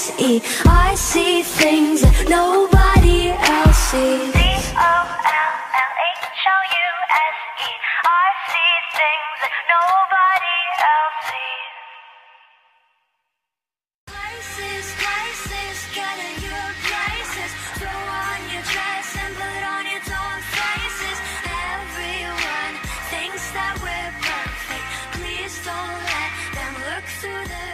Truthfully I see things that nobody else sees. Dollhouse. I see things that nobody else sees. Places, places, get in your places. Throw on your dress and put on your dog faces. Everyone thinks that we're perfect. Please don't let them look through the